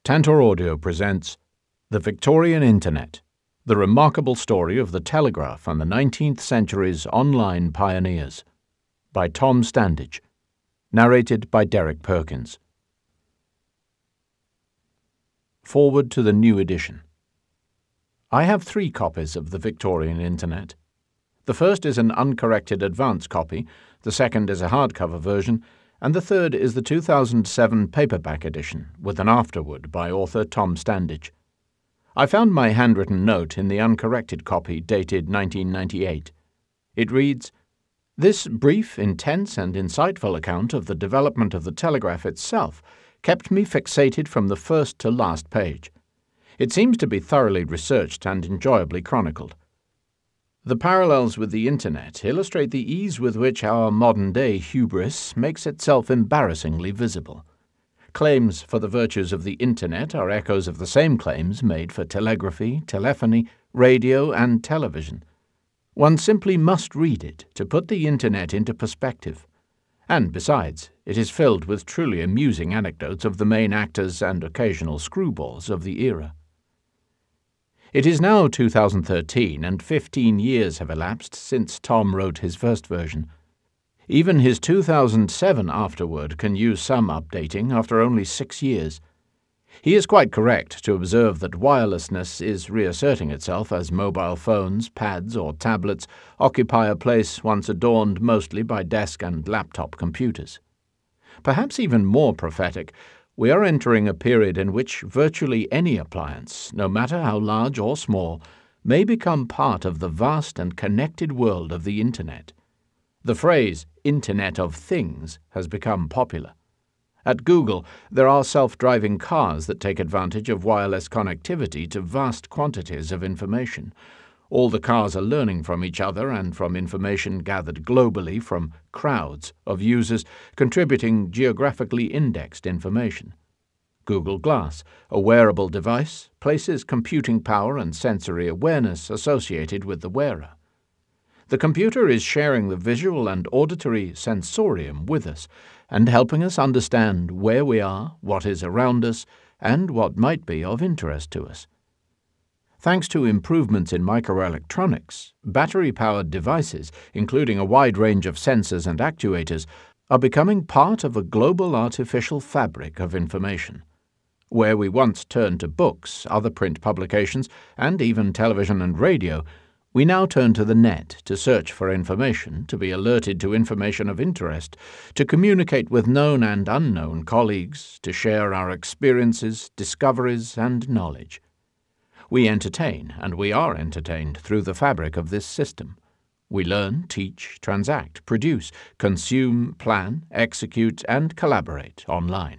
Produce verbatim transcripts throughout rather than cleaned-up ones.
Tantor Audio presents The Victorian Internet, the remarkable story of the Telegraph and the nineteenth century's online pioneers, by Tom Standage, narrated by Perkins. Forward to the new edition. I have three copies of the Victorian Internet. The first is an uncorrected advance copy, the second is a hardcover version, and the third is the two thousand seven paperback edition, with an afterword by author Tom Standage. I found my handwritten note in the uncorrected copy dated nineteen ninety-eight. It reads, "This brief, intense, and insightful account of the development of the telegraph itself kept me fixated from the first to last page. It seems to be thoroughly researched and enjoyably chronicled. The parallels with the Internet illustrate the ease with which our modern-day hubris makes itself embarrassingly visible. Claims for the virtues of the Internet are echoes of the same claims made for telegraphy, telephony, radio, and television. One simply must read it to put the Internet into perspective. And besides, it is filled with truly amusing anecdotes of the main actors and occasional screwballs of the era. It is now two thousand thirteen, and fifteen years have elapsed since Tom wrote his first version. Even his two thousand seven afterword can use some updating after only six years. He is quite correct to observe that wirelessness is reasserting itself as mobile phones, pads, or tablets occupy a place once adorned mostly by desk and laptop computers. Perhaps even more prophetic, we are entering a period in which virtually any appliance, no matter how large or small, may become part of the vast and connected world of the Internet. The phrase Internet of Things has become popular. At Google, there are self-driving cars that take advantage of wireless connectivity to vast quantities of information. All the cars are learning from each other and from information gathered globally from crowds of users contributing geographically indexed information. Google Glass, a wearable device, places computing power and sensory awareness associated with the wearer. The computer is sharing the visual and auditory sensorium with us and helping us understand where we are, what is around us, and what might be of interest to us. Thanks to improvements in microelectronics, battery-powered devices, including a wide range of sensors and actuators, are becoming part of a global artificial fabric of information. Where we once turned to books, other print publications, and even television and radio, we now turn to the net to search for information, to be alerted to information of interest, to communicate with known and unknown colleagues, to share our experiences, discoveries, and knowledge. We entertain, and we are entertained through the fabric of this system. We learn, teach, transact, produce, consume, plan, execute, and collaborate online.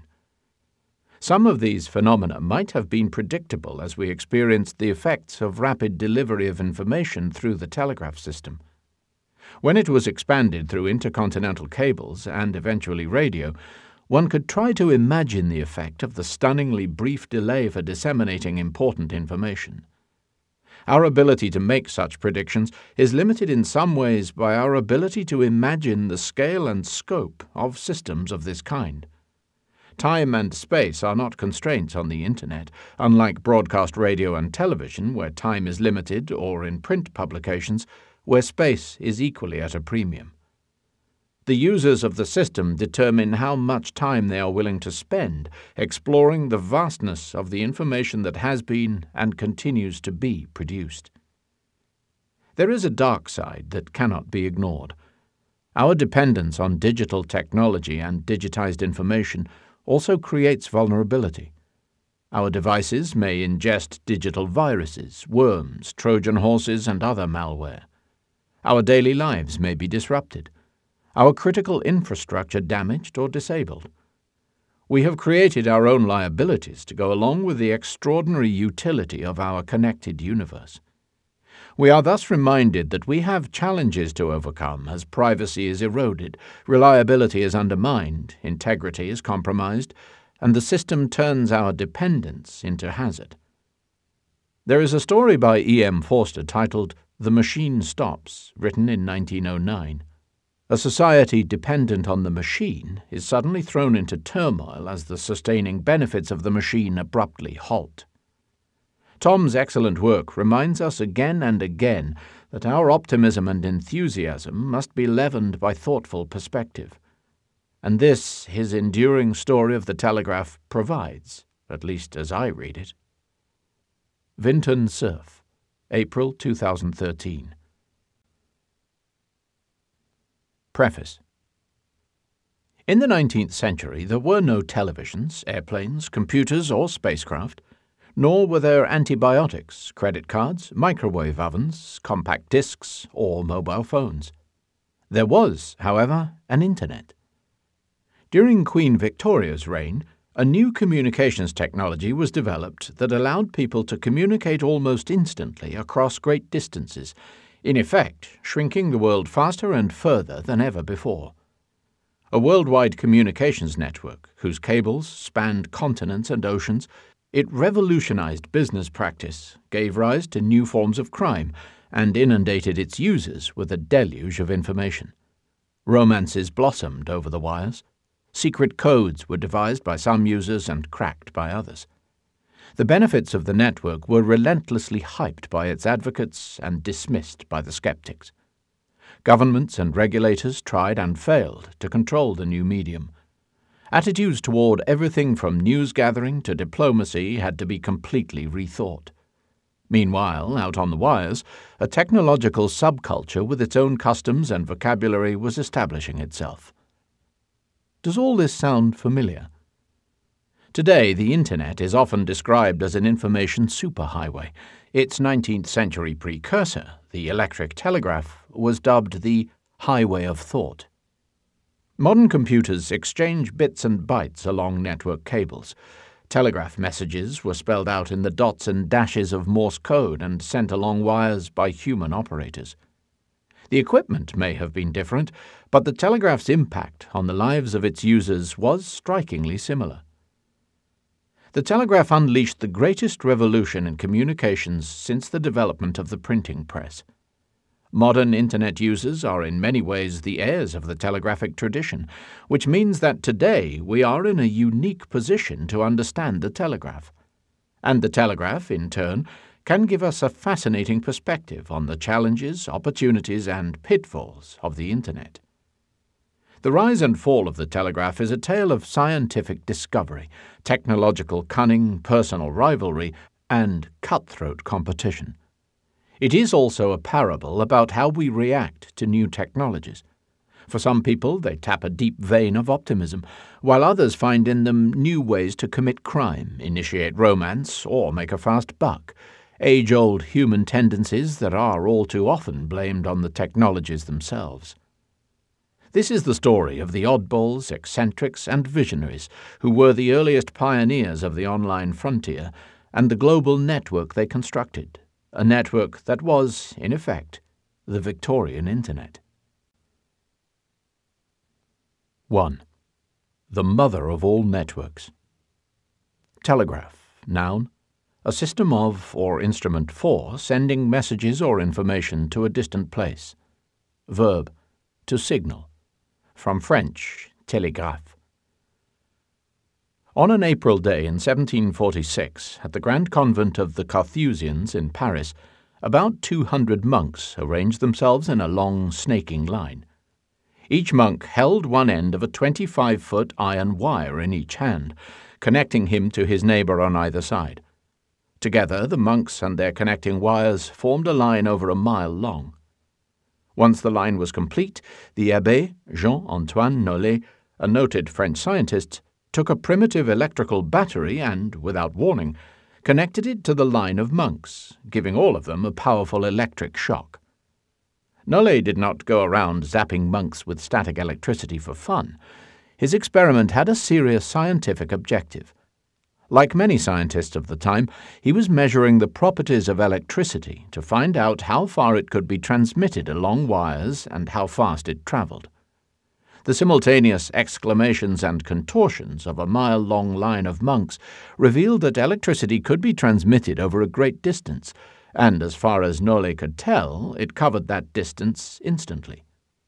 Some of these phenomena might have been predictable as we experienced the effects of rapid delivery of information through the telegraph system. When it was expanded through intercontinental cables and eventually radio, one could try to imagine the effect of the stunningly brief delay for disseminating important information. Our ability to make such predictions is limited in some ways by our ability to imagine the scale and scope of systems of this kind. Time and space are not constraints on the Internet, unlike broadcast radio and television, where time is limited, or in print publications, where space is equally at a premium. The users of the system determine how much time they are willing to spend exploring the vastness of the information that has been and continues to be produced. There is a dark side that cannot be ignored. Our dependence on digital technology and digitized information also creates vulnerability. Our devices may ingest digital viruses, worms, Trojan horses, and other malware. Our daily lives may be disrupted. Our critical infrastructure damaged or disabled. We have created our own liabilities to go along with the extraordinary utility of our connected universe. We are thus reminded that we have challenges to overcome as privacy is eroded, reliability is undermined, integrity is compromised, and the system turns our dependence into hazard. There is a story by E M Forster titled The Machine Stops, written in nineteen oh nine. A society dependent on the machine is suddenly thrown into turmoil as the sustaining benefits of the machine abruptly halt. Tom's excellent work reminds us again and again that our optimism and enthusiasm must be leavened by thoughtful perspective. And this his enduring story of the Telegraph provides, at least as I read it. Vinton Cerf, April two thousand thirteen. Preface. In the nineteenth century there were no televisions, airplanes, computers, or spacecraft, nor were there antibiotics, credit cards, microwave ovens, compact discs, or mobile phones. There was, however, an Internet. During Queen Victoria's reign, a new communications technology was developed that allowed people to communicate almost instantly across great distances, in effect shrinking the world faster and further than ever before. A worldwide communications network, whose cables spanned continents and oceans, it revolutionized business practice, gave rise to new forms of crime, and inundated its users with a deluge of information. Romances blossomed over the wires. Secret codes were devised by some users and cracked by others. The benefits of the network were relentlessly hyped by its advocates and dismissed by the skeptics. Governments and regulators tried and failed to control the new medium. Attitudes toward everything from news gathering to diplomacy had to be completely rethought. Meanwhile, out on the wires, a technological subculture with its own customs and vocabulary was establishing itself. Does all this sound familiar? Today, the Internet is often described as an information superhighway. Its nineteenth century precursor, the electric telegraph, was dubbed the highway of thought. Modern computers exchange bits and bytes along network cables. Telegraph messages were spelled out in the dots and dashes of Morse code and sent along wires by human operators. The equipment may have been different, but the telegraph's impact on the lives of its users was strikingly similar. The telegraph unleashed the greatest revolution in communications since the development of the printing press. Modern Internet users are in many ways the heirs of the telegraphic tradition, which means that today we are in a unique position to understand the telegraph. And the telegraph, in turn, can give us a fascinating perspective on the challenges, opportunities, and pitfalls of the Internet. The rise and fall of the telegraph is a tale of scientific discovery, technological cunning, personal rivalry, and cutthroat competition. It is also a parable about how we react to new technologies. For some people, they tap a deep vein of optimism, while others find in them new ways to commit crime, initiate romance, or make a fast buck, age-old human tendencies that are all too often blamed on the technologies themselves. This is the story of the oddballs, eccentrics, and visionaries, who were the earliest pioneers of the online frontier, and the global network they constructed, a network that was, in effect, the Victorian Internet. one. The mother of all networks. Telegraph, noun, a system of, or instrument for, sending messages or information to a distant place. Verb, to signal. From French, Telegraph. On an April day in seventeen forty-six, at the Grand Convent of the Carthusians in Paris, about two hundred monks arranged themselves in a long, snaking line. Each monk held one end of a twenty-five foot iron wire in each hand, connecting him to his neighbor on either side. Together, the monks and their connecting wires formed a line over a mile long. Once the line was complete, the Abbé, Jean-Antoine Nollet, a noted French scientist, took a primitive electrical battery and, without warning, connected it to the line of monks, giving all of them a powerful electric shock. Nollet did not go around zapping monks with static electricity for fun. His experiment had a serious scientific objective. Like many scientists of the time, he was measuring the properties of electricity to find out how far it could be transmitted along wires and how fast it traveled. The simultaneous exclamations and contortions of a mile-long line of monks revealed that electricity could be transmitted over a great distance, and as far as Nollet could tell, it covered that distance instantly.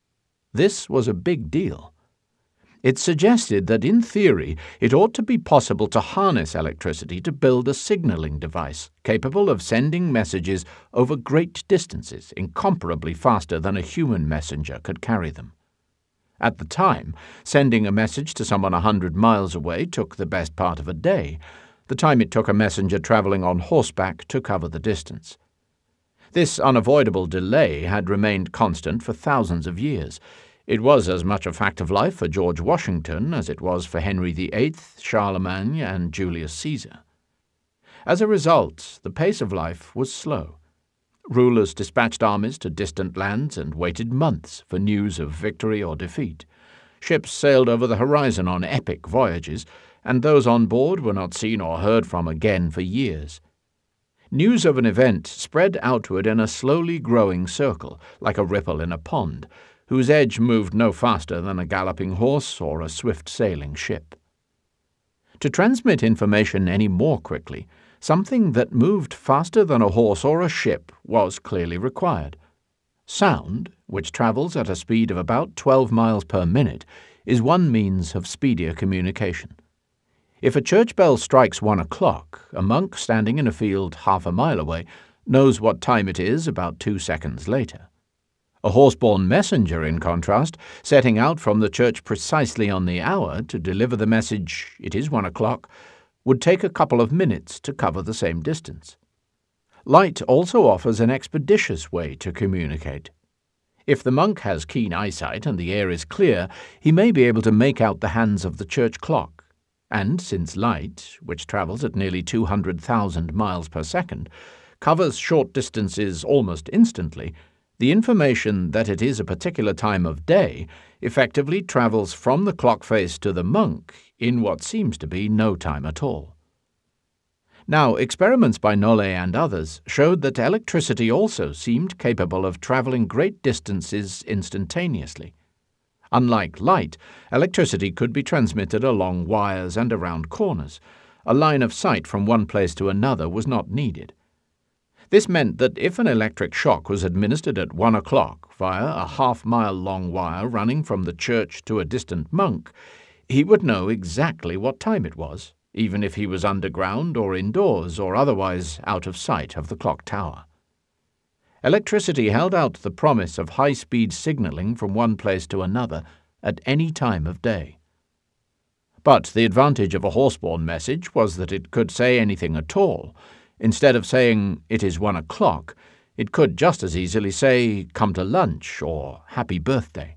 This was a big deal. It suggested that in theory it ought to be possible to harness electricity to build a signaling device capable of sending messages over great distances, incomparably faster than a human messenger could carry them. At the time, sending a message to someone a hundred miles away took the best part of a day, the time it took a messenger travelling on horseback to cover the distance. This unavoidable delay had remained constant for thousands of years. It was as much a fact of life for George Washington as it was for Henry the Eighth, Charlemagne, and Julius Caesar. As a result, the pace of life was slow. Rulers dispatched armies to distant lands and waited months for news of victory or defeat. Ships sailed over the horizon on epic voyages, and those on board were not seen or heard from again for years. News of an event spread outward in a slowly growing circle, like a ripple in a pond, whose edge moved no faster than a galloping horse or a swift-sailing ship. To transmit information any more quickly, something that moved faster than a horse or a ship was clearly required. Sound, which travels at a speed of about twelve miles per minute, is one means of speedier communication. If a church bell strikes one o'clock, a monk standing in a field half a mile away knows what time it is about two seconds later. A horse-borne messenger, in contrast, setting out from the church precisely on the hour to deliver the message, "It is one o'clock," would take a couple of minutes to cover the same distance. Light also offers an expeditious way to communicate. If the monk has keen eyesight and the air is clear, he may be able to make out the hands of the church clock. And since light, which travels at nearly two hundred thousand miles per second, covers short distances almost instantly, the information that it is a particular time of day effectively travels from the clock face to the monk in what seems to be no time at all. Now, experiments by Nollet and others showed that electricity also seemed capable of traveling great distances instantaneously. Unlike light, electricity could be transmitted along wires and around corners. A line of sight from one place to another was not needed. This meant that if an electric shock was administered at one o'clock via a half-mile-long wire running from the church to a distant monk, he would know exactly what time it was, even if he was underground or indoors or otherwise out of sight of the clock tower. Electricity held out the promise of high-speed signaling from one place to another at any time of day. But the advantage of a horse-borne message was that it could say anything at all. Instead of saying, "It is one o'clock," it could just as easily say, "Come to lunch," or "Happy birthday."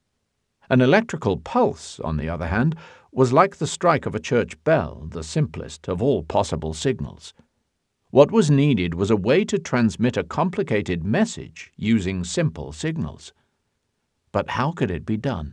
An electrical pulse, on the other hand, was like the strike of a church bell, the simplest of all possible signals. What was needed was a way to transmit a complicated message using simple signals. But how could it be done?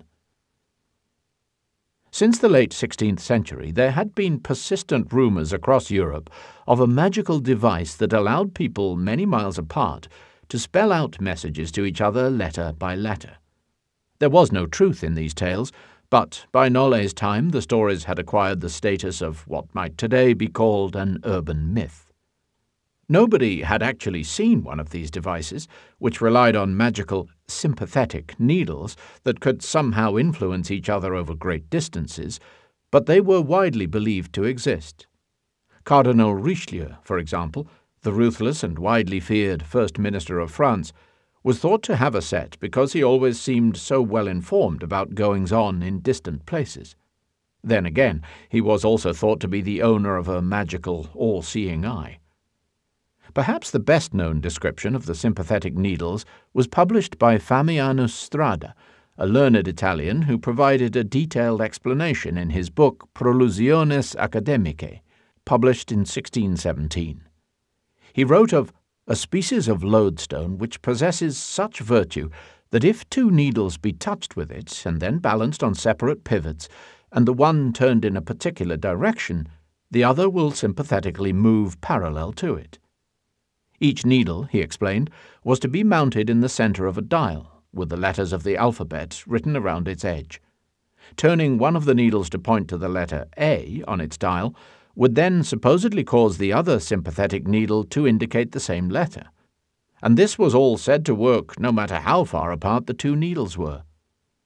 Since the late sixteenth century, there had been persistent rumors across Europe of a magical device that allowed people many miles apart to spell out messages to each other letter by letter. There was no truth in these tales, but by Nollet's time the stories had acquired the status of what might today be called an urban myth. Nobody had actually seen one of these devices, which relied on magical, sympathetic needles that could somehow influence each other over great distances, but they were widely believed to exist. Cardinal Richelieu, for example, the ruthless and widely feared First Minister of France, was thought to have a set because he always seemed so well informed about goings-on in distant places. Then again, he was also thought to be the owner of a magical, all-seeing eye. Perhaps the best-known description of the sympathetic needles was published by Famianus Strada, a learned Italian who provided a detailed explanation in his book Prolusiones Academicae, published in sixteen seventeen. He wrote of a species of lodestone which possesses such virtue that if two needles be touched with it and then balanced on separate pivots, and the one turned in a particular direction, the other will sympathetically move parallel to it. Each needle, he explained, was to be mounted in the center of a dial, with the letters of the alphabet written around its edge. Turning one of the needles to point to the letter A on its dial would then supposedly cause the other sympathetic needle to indicate the same letter. And this was all said to work no matter how far apart the two needles were.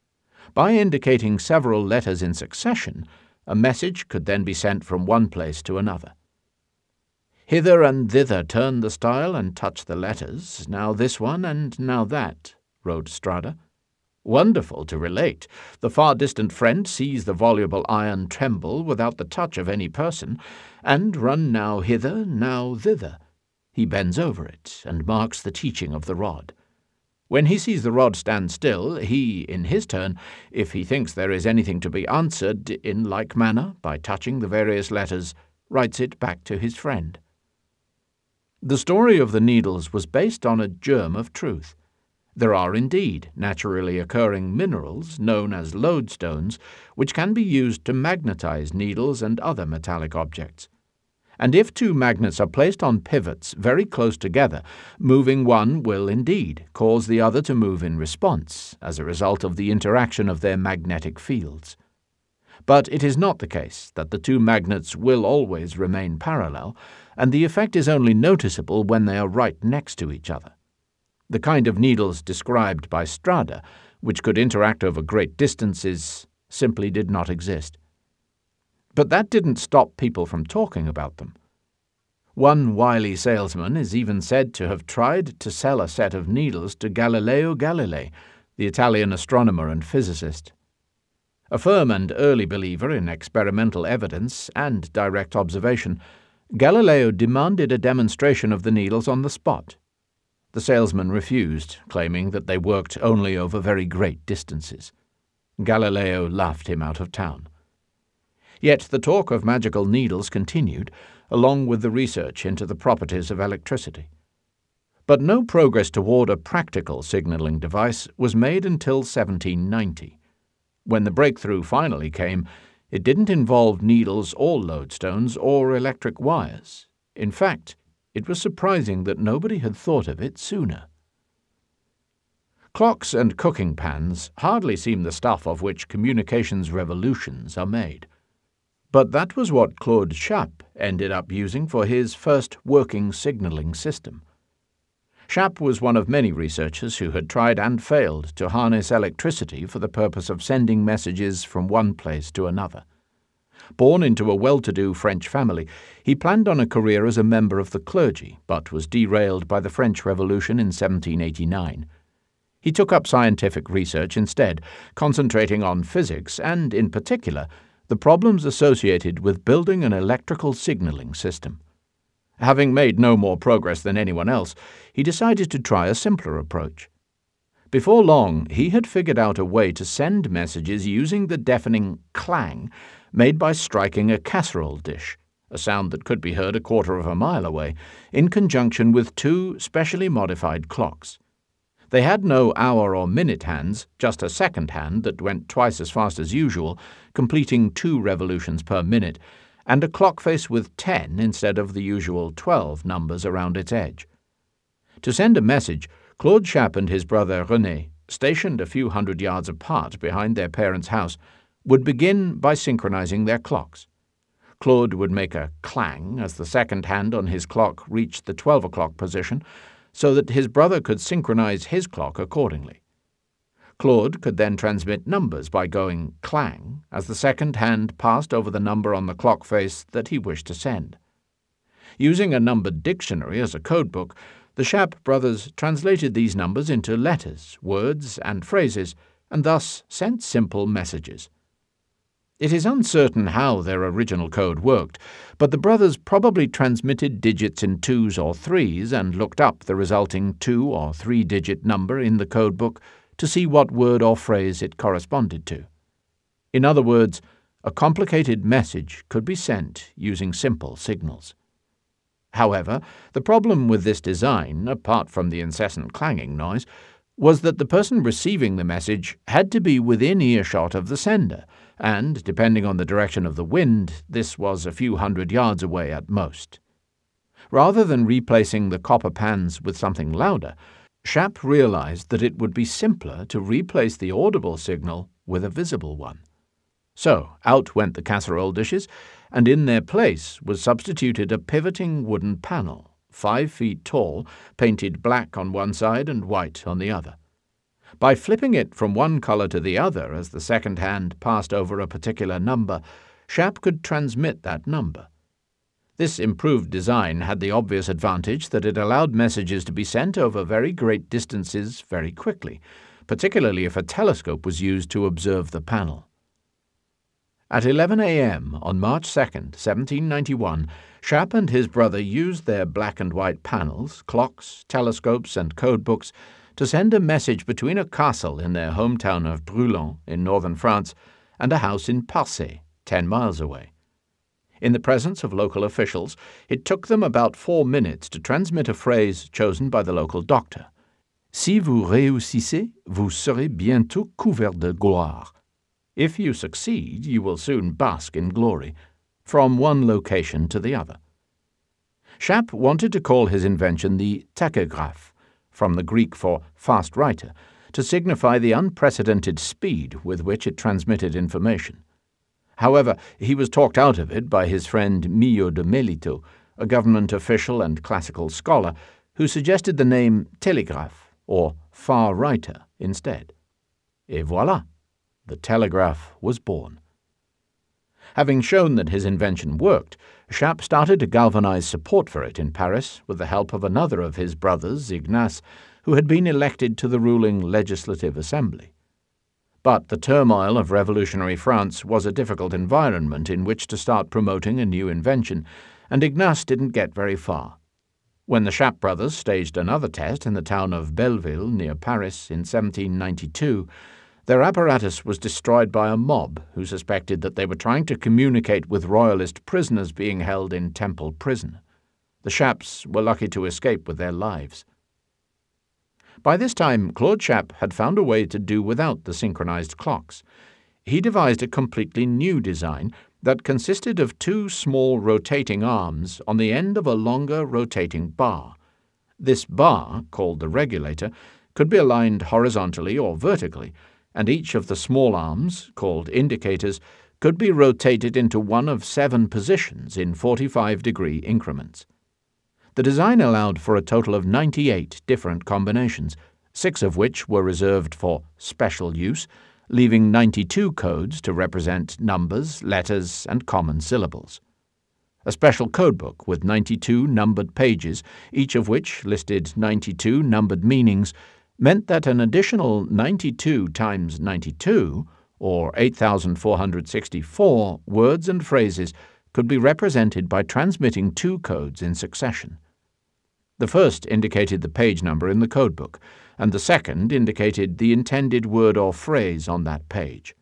By indicating several letters in succession, a message could then be sent from one place to another. "Hither and thither turn the style and touch the letters, now this one and now that," wrote Strada. "Wonderful to relate, the far-distant friend sees the voluble iron tremble without the touch of any person, and run now hither, now thither. He bends over it, and marks the teaching of the rod. When he sees the rod stand still, he, in his turn, if he thinks there is anything to be answered, in like manner, by touching the various letters, writes it back to his friend." The story of the needles was based on a germ of truth. There are indeed naturally occurring minerals, known as lodestones, which can be used to magnetize needles and other metallic objects. And if two magnets are placed on pivots very close together, moving one will indeed cause the other to move in response, as a result of the interaction of their magnetic fields. But it is not the case that the two magnets will always remain parallel, and the effect is only noticeable when they are right next to each other. The kind of needles described by Strada, which could interact over great distances, simply did not exist. But that didn't stop people from talking about them. One wily salesman is even said to have tried to sell a set of needles to Galileo Galilei, the Italian astronomer and physicist. A firm and early believer in experimental evidence and direct observation, Galileo demanded a demonstration of the needles on the spot. The salesman refused, claiming that they worked only over very great distances. Galileo laughed him out of town. Yet the talk of magical needles continued, along with the research into the properties of electricity. But no progress toward a practical signaling device was made until seventeen ninety. When the breakthrough finally came, it didn't involve needles or lodestones or electric wires. In fact, it was surprising that nobody had thought of it sooner. Clocks and cooking pans hardly seem the stuff of which communications revolutions are made. But that was what Claude Chappe ended up using for his first working signaling system. Chappe was one of many researchers who had tried and failed to harness electricity for the purpose of sending messages from one place to another. Born into a well-to-do French family, he planned on a career as a member of the clergy, but was derailed by the French Revolution in seventeen eighty-nine. He took up scientific research instead, concentrating on physics and, in particular, the problems associated with building an electrical signaling system. Having made no more progress than anyone else, he decided to try a simpler approach. Before long, he had figured out a way to send messages using the deafening clang made by striking a casserole dish, a sound that could be heard a quarter of a mile away, in conjunction with two specially modified clocks. They had no hour or minute hands, just a second hand that went twice as fast as usual, completing two revolutions per minute, and a clock face with ten instead of the usual twelve numbers around its edge. To send a message, Claude Chappe and his brother René, stationed a few hundred yards apart behind their parents' house, would begin by synchronizing their clocks. Claude would make a clang as the second hand on his clock reached the twelve o'clock position, so that his brother could synchronize his clock accordingly. Claude could then transmit numbers by going clang as the second hand passed over the number on the clock face that he wished to send. Using a numbered dictionary as a codebook, the Chappe brothers translated these numbers into letters, words, and phrases, and thus sent simple messages. It is uncertain how their original code worked, but the brothers probably transmitted digits in twos or threes and looked up the resulting two- or three-digit number in the codebook to see what word or phrase it corresponded to. In other words, a complicated message could be sent using simple signals. However, the problem with this design, apart from the incessant clanging noise, was that the person receiving the message had to be within earshot of the sender, and, depending on the direction of the wind, this was a few hundred yards away at most. Rather than replacing the copper pans with something louder, Chappe realized that it would be simpler to replace the audible signal with a visible one. So out went the casserole dishes, and in their place was substituted a pivoting wooden panel, five feet tall, painted black on one side and white on the other. By flipping it from one color to the other as the second hand passed over a particular number, Schaap could transmit that number. This improved design had the obvious advantage that it allowed messages to be sent over very great distances very quickly, particularly if a telescope was used to observe the panel. At eleven a m on March second, seventeen ninety-one, Schaap and his brother used their black and white panels, clocks, telescopes, and codebooks to send a message between a castle in their hometown of Brulon in northern France and a house in Parcé, ten miles away. In the presence of local officials, it took them about four minutes to transmit a phrase chosen by the local doctor. Si vous réussissez, vous serez bientôt couvert de gloire. If you succeed, you will soon bask in glory, from one location to the other. Schaap wanted to call his invention the Telegraph, from the Greek for fast writer, to signify the unprecedented speed with which it transmitted information. However, he was talked out of it by his friend Millau de Melito, a government official and classical scholar, who suggested the name Telegraph, or far writer, instead. Et voilà, the telegraph was born. Having shown that his invention worked, Schaap started to galvanize support for it in Paris with the help of another of his brothers, Ignace, who had been elected to the ruling Legislative Assembly. But the turmoil of revolutionary France was a difficult environment in which to start promoting a new invention, and Ignace didn't get very far. When the Schaap brothers staged another test in the town of Belleville, near Paris, in seventeen ninety-two, their apparatus was destroyed by a mob who suspected that they were trying to communicate with royalist prisoners being held in Temple Prison. The Schaaps were lucky to escape with their lives. By this time, Claude Schaap had found a way to do without the synchronized clocks. He devised a completely new design that consisted of two small rotating arms on the end of a longer rotating bar. This bar, called the regulator, could be aligned horizontally or vertically, and each of the small arms, called indicators, could be rotated into one of seven positions in forty-five degree increments. The design allowed for a total of ninety-eight different combinations, six of which were reserved for special use, leaving ninety-two codes to represent numbers, letters, and common syllables. A special codebook with ninety-two numbered pages, each of which listed ninety-two numbered meanings, meant that an additional ninety-two times ninety-two, or eight thousand four hundred sixty-four, words and phrases could be represented by transmitting two codes in succession. The first indicated the page number in the codebook, and the second indicated the intended word or phrase on that page.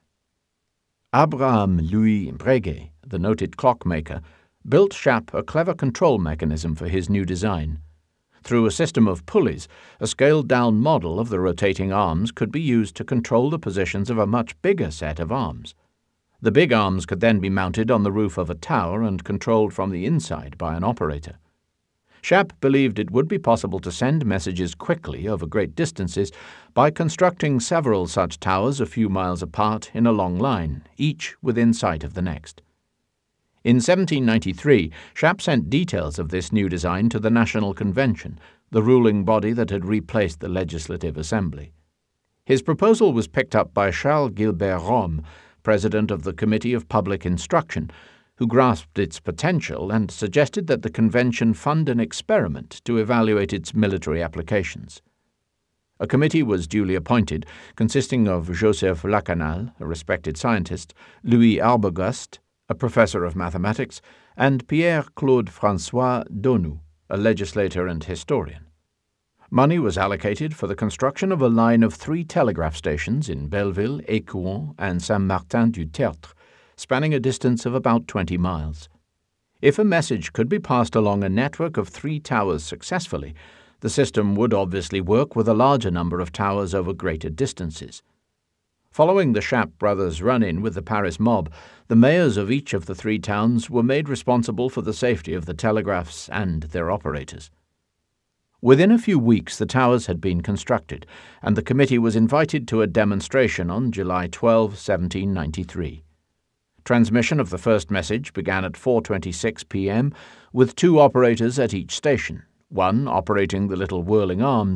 Abraham Louis Breguet, the noted clockmaker, built Schaap a clever control mechanism for his new design. Through a system of pulleys, a scaled-down model of the rotating arms could be used to control the positions of a much bigger set of arms. The big arms could then be mounted on the roof of a tower and controlled from the inside by an operator. Schaap believed it would be possible to send messages quickly over great distances by constructing several such towers a few miles apart in a long line, each within sight of the next. In seventeen ninety-three, Schaap sent details of this new design to the National Convention, the ruling body that had replaced the Legislative Assembly. His proposal was picked up by Charles Gilbert Rome, president of the Committee of Public Instruction, who grasped its potential and suggested that the convention fund an experiment to evaluate its military applications. A committee was duly appointed, consisting of Joseph Lacanal, a respected scientist, Louis Arbogast, a professor of mathematics, and Pierre-Claude François Donou, a legislator and historian. Money was allocated for the construction of a line of three telegraph stations in Belleville, Écouen, and Saint-Martin-du-Tertre, spanning a distance of about twenty miles. If a message could be passed along a network of three towers successfully, the system would obviously work with a larger number of towers over greater distances. Following the Schaap brothers' run-in with the Paris mob, the mayors of each of the three towns were made responsible for the safety of the telegraphs and their operators. Within a few weeks the towers had been constructed, and the committee was invited to a demonstration on July twelfth, seventeen ninety-three. Transmission of the first message began at four twenty-six p m, with two operators at each station, one operating the little whirling arms,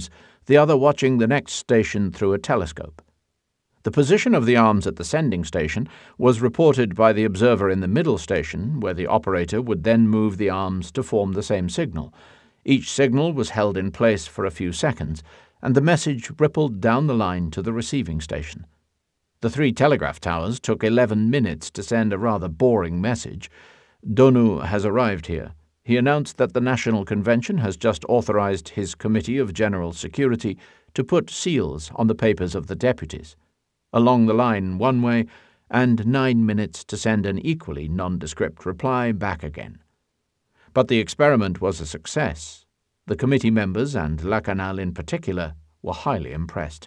the other watching the next station through a telescope. The position of the arms at the sending station was reported by the observer in the middle station, where the operator would then move the arms to form the same signal. Each signal was held in place for a few seconds, and the message rippled down the line to the receiving station. The three telegraph towers took eleven minutes to send a rather boring message. Donu has arrived here. He announced that the National Convention has just authorized his Committee of General Security to put seals on the papers of the deputies. Along the line one way, and nine minutes to send an equally nondescript reply back again. But the experiment was a success. The committee members, and Lacanal in particular, were highly impressed.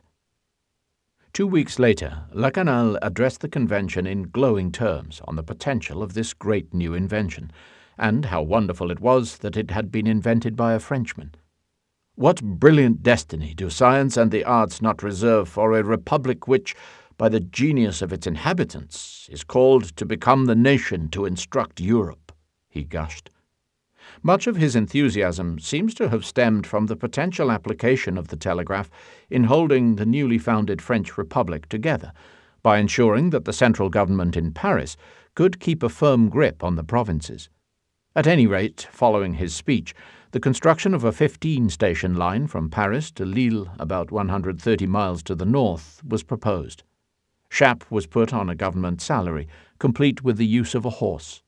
Two weeks later, Lacanal addressed the convention in glowing terms on the potential of this great new invention, and how wonderful it was that it had been invented by a Frenchman. What brilliant destiny do science and the arts not reserve for a republic which, by the genius of its inhabitants, is called to become the nation to instruct Europe, he gushed. Much of his enthusiasm seems to have stemmed from the potential application of the telegraph in holding the newly founded French Republic together, by ensuring that the central government in Paris could keep a firm grip on the provinces. At any rate, following his speech, the construction of a fifteen-station line from Paris to Lille, about one hundred thirty miles to the north, was proposed. Chappe was put on a government salary, complete with the use of a horse.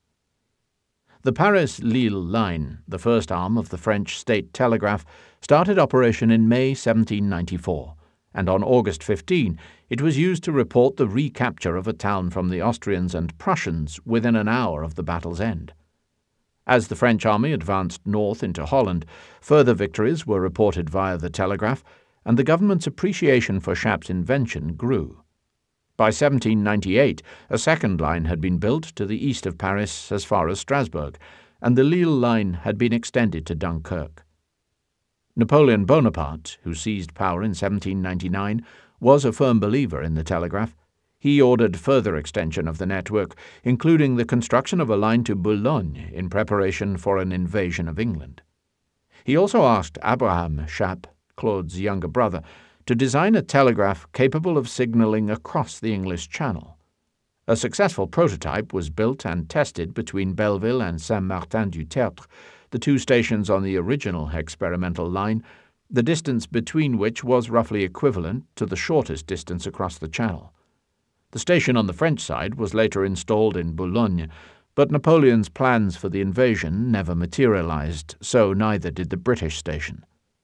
The Paris-Lille line, the first arm of the French state telegraph, started operation in May seventeen ninety-four, and on August fifteenth it was used to report the recapture of a town from the Austrians and Prussians within an hour of the battle's end. As the French army advanced north into Holland, further victories were reported via the telegraph, and the government's appreciation for Chappe's invention grew. By seventeen ninety-eight, a second line had been built to the east of Paris as far as Strasbourg, and the Lille line had been extended to Dunkirk. Napoleon Bonaparte, who seized power in seventeen ninety-nine, was a firm believer in the telegraph. He ordered further extension of the network, including the construction of a line to Boulogne in preparation for an invasion of England. He also asked Abraham Chappe, Claude's younger brother, to design a telegraph capable of signaling across the English Channel. A successful prototype was built and tested between Belleville and Saint-Martin-du-Tertre, the two stations on the original experimental line, the distance between which was roughly equivalent to the shortest distance across the Channel. The station on the French side was later installed in Boulogne, but Napoleon's plans for the invasion never materialized, so neither did the British station.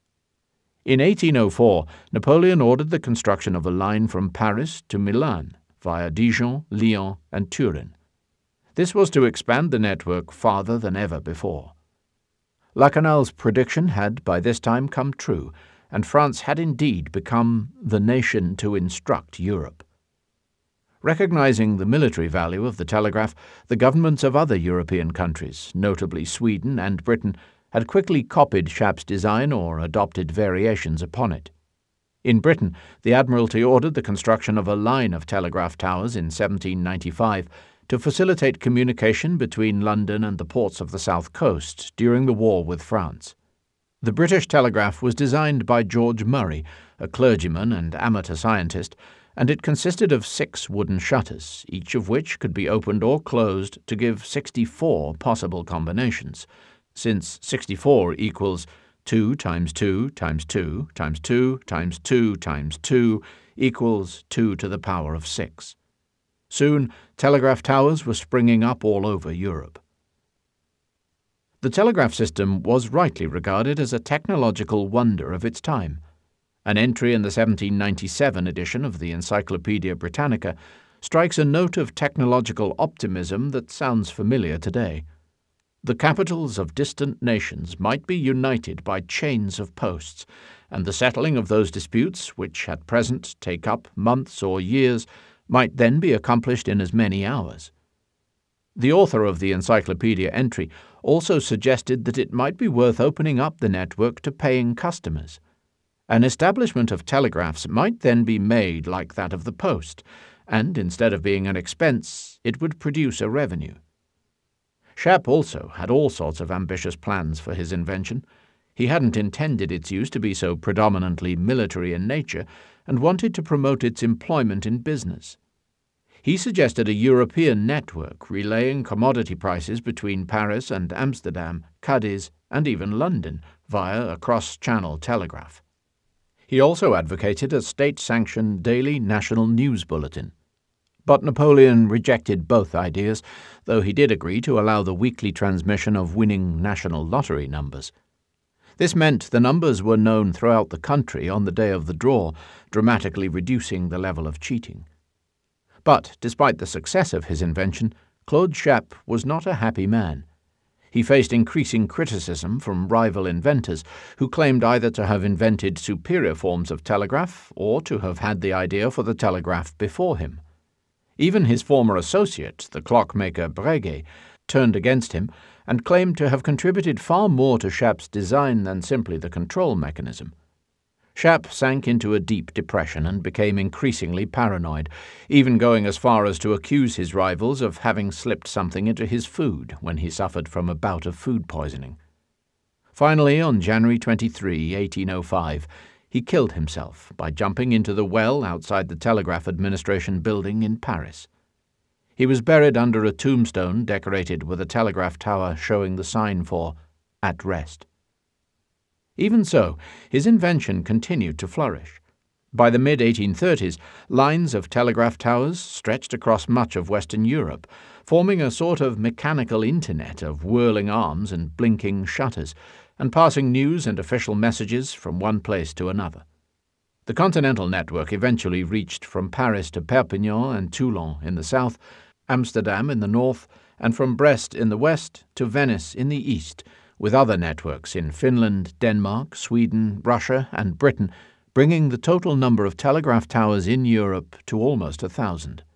In eighteen oh four, Napoleon ordered the construction of a line from Paris to Milan, via Dijon, Lyon, and Turin. This was to expand the network farther than ever before. Lacanal's prediction had by this time come true, and France had indeed become the nation to instruct Europe. Recognizing the military value of the telegraph, the governments of other European countries, notably Sweden and Britain, had quickly copied Chappe's design or adopted variations upon it. In Britain, the Admiralty ordered the construction of a line of telegraph towers in seventeen ninety-five to facilitate communication between London and the ports of the south coast during the war with France. The British telegraph was designed by George Murray, a clergyman and amateur scientist, and it consisted of six wooden shutters, each of which could be opened or closed to give sixty-four possible combinations, since sixty-four equals two times two times two times two times two times two equals two to the power of six. Soon, telegraph towers were springing up all over Europe. The telegraph system was rightly regarded as a technological wonder of its time. An entry in the seventeen ninety-seven edition of the Encyclopaedia Britannica strikes a note of technological optimism that sounds familiar today. The capitals of distant nations might be united by chains of posts, and the settling of those disputes, which at present take up months or years, might then be accomplished in as many hours. The author of the encyclopedia entry also suggested that it might be worth opening up the network to paying customers. An establishment of telegraphs might then be made like that of the post, and instead of being an expense, it would produce a revenue. Chappe also had all sorts of ambitious plans for his invention. He hadn't intended its use to be so predominantly military in nature and wanted to promote its employment in business. He suggested a European network relaying commodity prices between Paris and Amsterdam, Cadiz, and even London via a cross-channel telegraph. He also advocated a state-sanctioned daily national news bulletin. But Napoleon rejected both ideas, though he did agree to allow the weekly transmission of winning national lottery numbers. This meant the numbers were known throughout the country on the day of the draw, dramatically reducing the level of cheating. But despite the success of his invention, Claude Chappe was not a happy man. He faced increasing criticism from rival inventors who claimed either to have invented superior forms of telegraph or to have had the idea for the telegraph before him. Even his former associate, the clockmaker Breguet, turned against him and claimed to have contributed far more to Chappe's design than simply the control mechanism. Chappe sank into a deep depression and became increasingly paranoid, even going as far as to accuse his rivals of having slipped something into his food when he suffered from a bout of food poisoning. Finally, on January twenty-third, eighteen oh five, he killed himself by jumping into the well outside the Telegraph Administration building in Paris. He was buried under a tombstone decorated with a telegraph tower showing the sign for "At Rest." Even so, his invention continued to flourish. By the mid eighteen thirties, lines of telegraph towers stretched across much of Western Europe, forming a sort of mechanical internet of whirling arms and blinking shutters, and passing news and official messages from one place to another. The continental network eventually reached from Paris to Perpignan and Toulon in the south, Amsterdam in the north, and from Brest in the west to Venice in the east, with other networks in Finland, Denmark, Sweden, Russia, and Britain, bringing the total number of telegraph towers in Europe to almost a thousand.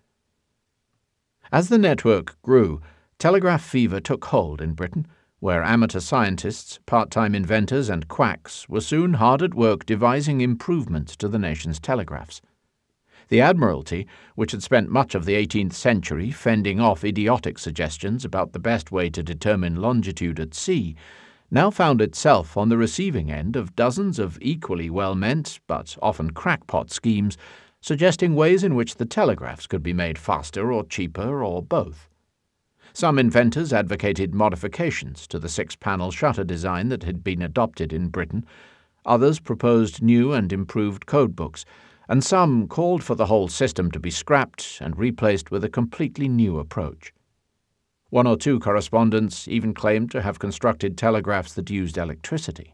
As the network grew, telegraph fever took hold in Britain, where amateur scientists, part-time inventors, and quacks were soon hard at work devising improvements to the nation's telegraphs. The Admiralty, which had spent much of the eighteenth century fending off idiotic suggestions about the best way to determine longitude at sea, now found itself on the receiving end of dozens of equally well-meant but often crackpot schemes suggesting ways in which the telegraphs could be made faster or cheaper or both. Some inventors advocated modifications to the six-panel shutter design that had been adopted in Britain, others proposed new and improved codebooks, and some called for the whole system to be scrapped and replaced with a completely new approach. One or two correspondents even claimed to have constructed telegraphs that used electricity.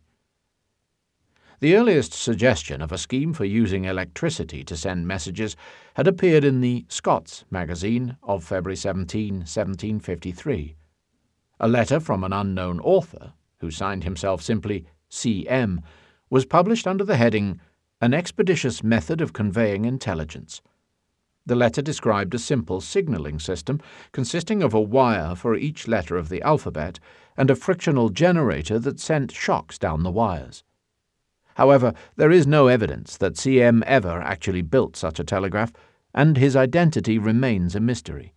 The earliest suggestion of a scheme for using electricity to send messages had appeared in the Scots magazine of February seventeenth, seventeen fifty-three. A letter from an unknown author, who signed himself simply C M, was published under the heading "An Expeditious Method of Conveying Intelligence." The letter described a simple signaling system consisting of a wire for each letter of the alphabet and a frictional generator that sent shocks down the wires. However, there is no evidence that C M ever actually built such a telegraph, and his identity remains a mystery.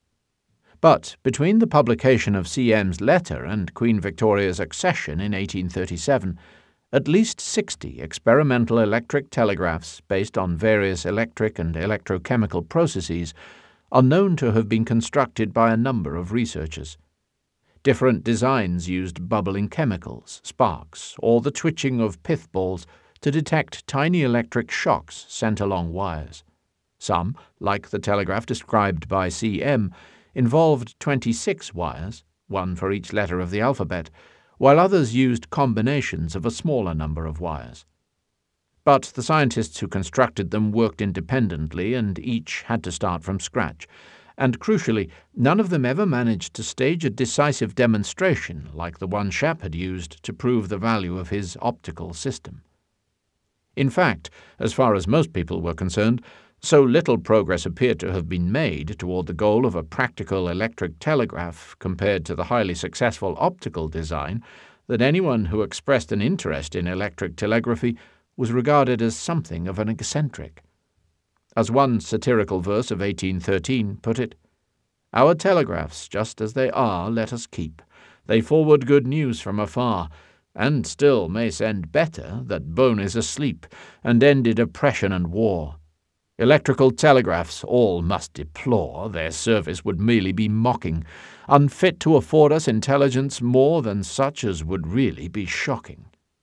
But between the publication of C M's letter and Queen Victoria's accession in eighteen thirty-seven, at least sixty experimental electric telegraphs based on various electric and electrochemical processes are known to have been constructed by a number of researchers. Different designs used bubbling chemicals, sparks, or the twitching of pith balls to detect tiny electric shocks sent along wires. Some, like the telegraph described by C M, involved twenty-six wires, one for each letter of the alphabet, while others used combinations of a smaller number of wires. But the scientists who constructed them worked independently, and each had to start from scratch, and crucially, none of them ever managed to stage a decisive demonstration like the one Chappe had used to prove the value of his optical system. In fact, as far as most people were concerned, so little progress appeared to have been made toward the goal of a practical electric telegraph compared to the highly successful optical design that anyone who expressed an interest in electric telegraphy was regarded as something of an eccentric. As one satirical verse of eighteen thirteen put it, "Our telegraphs just as they are let us keep. They forward good news from afar. and still may send better that bone is asleep, and ended oppression and war. Electrical telegraphs all must deplore, their service would merely be mocking, unfit to afford us intelligence more than such as would really be shocking.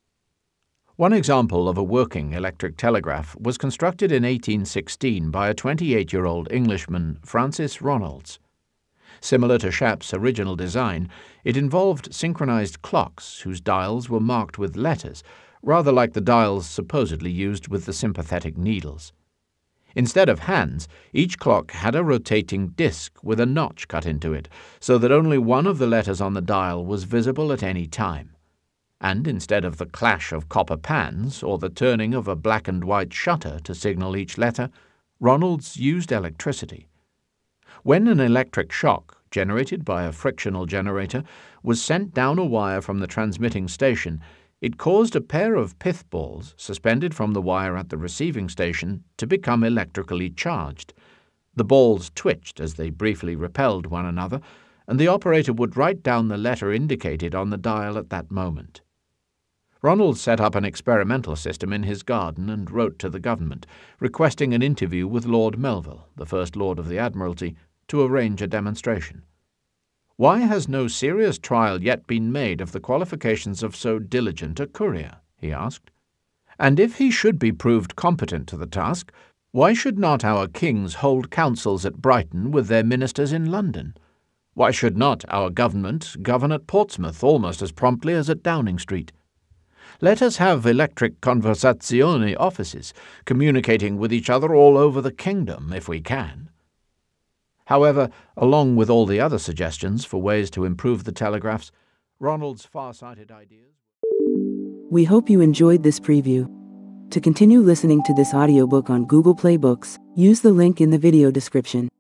One example of a working electric telegraph was constructed in eighteen sixteen by a twenty-eight-year-old Englishman, Francis Ronalds. Similar to Schaap's original design, it involved synchronized clocks whose dials were marked with letters, rather like the dials supposedly used with the sympathetic needles. Instead of hands, each clock had a rotating disc with a notch cut into it, so that only one of the letters on the dial was visible at any time. And instead of the clash of copper pans or the turning of a black and white shutter to signal each letter, Ronalds used electricity. When an electric shock, generated by a frictional generator, was sent down a wire from the transmitting station, it caused a pair of pith balls suspended from the wire at the receiving station to become electrically charged. The balls twitched as they briefly repelled one another, and the operator would write down the letter indicated on the dial at that moment. Ronald set up an experimental system in his garden and wrote to the government, requesting an interview with Lord Melville, the First Lord of the Admiralty, to arrange a demonstration. "Why has no serious trial yet been made of the qualifications of so diligent a courier?" he asked. "And if he should be proved competent to the task, why should not our kings hold councils at Brighton with their ministers in London? Why should not our government govern at Portsmouth almost as promptly as at Downing Street? Let us have electric conversazione offices, communicating with each other all over the kingdom, if we can." However, along with all the other suggestions for ways to improve the telegraphs, Ronald's far-sighted ideas... We hope you enjoyed this preview. To continue listening to this audiobook on Google Play Books, use the link in the video description.